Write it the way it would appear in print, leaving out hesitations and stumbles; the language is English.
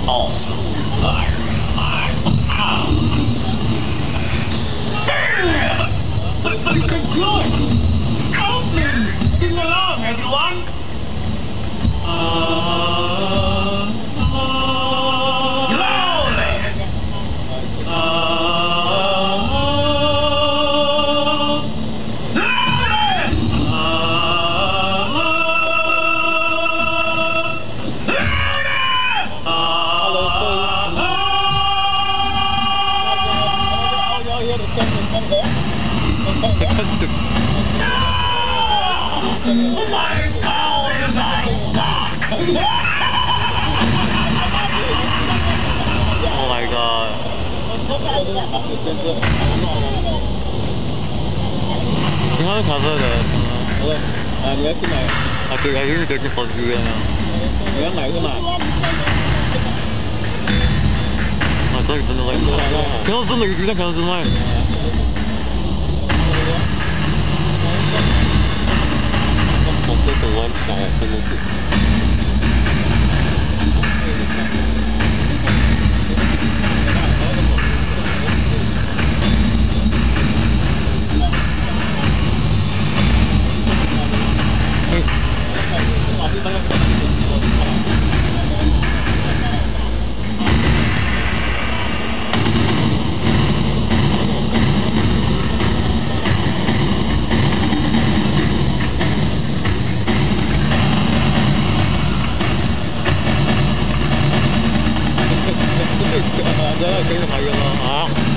Oh, good. Help me. Sing along, everyone. Oh my god.你还有卡车的？你要去买？对，还是得去跑去啊。你要买是买？这里真的来了，然后真的有鱼在墙之外。我这个玩法真的是。可以买了啊！